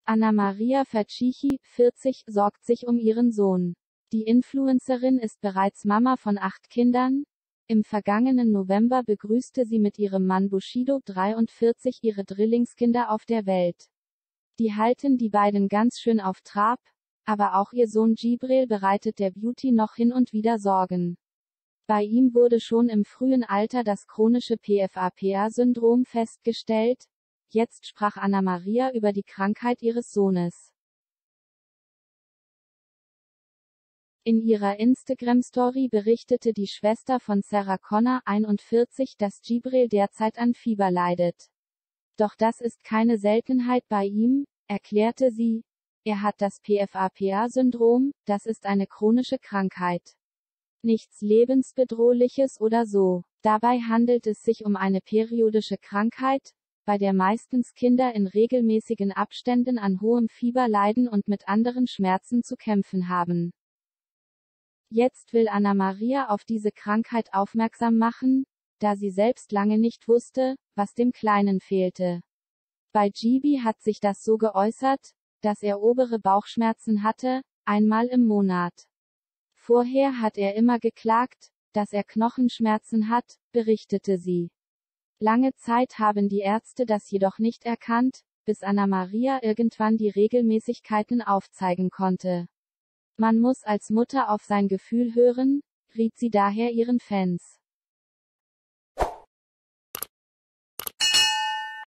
Anna Maria Facicchi, 40, sorgt sich um ihren Sohn. Die Influencerin ist bereits Mama von 8 Kindern. Im vergangenen November begrüßte sie mit ihrem Mann Bushido, 43, ihre Drillingskinder auf der Welt. Die halten die beiden ganz schön auf Trab, aber auch ihr Sohn Gibril bereitet der Beauty noch hin und wieder Sorgen. Bei ihm wurde schon im frühen Alter das chronische PFAPA-Syndrom festgestellt. Jetzt sprach Anna Maria über die Krankheit ihres Sohnes. In ihrer Instagram-Story berichtete die Schwester von Sarah Connor, 41, dass Gibril derzeit an Fieber leidet. Doch das ist keine Seltenheit bei ihm, erklärte sie. Er hat das PFAPA-Syndrom, das ist eine chronische Krankheit. Nichts lebensbedrohliches oder so. Dabei handelt es sich um eine periodische Krankheit, bei der meistens Kinder in regelmäßigen Abständen an hohem Fieber leiden und mit anderen Schmerzen zu kämpfen haben. Jetzt will Anna Maria auf diese Krankheit aufmerksam machen, da sie selbst lange nicht wusste, was dem Kleinen fehlte. Bei Gibi hat sich das so geäußert, dass er obere Bauchschmerzen hatte, einmal im Monat. Vorher hat er immer geklagt, dass er Knochenschmerzen hat, berichtete sie. Lange Zeit haben die Ärzte das jedoch nicht erkannt, bis Anna Maria irgendwann die Regelmäßigkeiten aufzeigen konnte. Man muss als Mutter auf sein Gefühl hören, riet sie daher ihren Fans.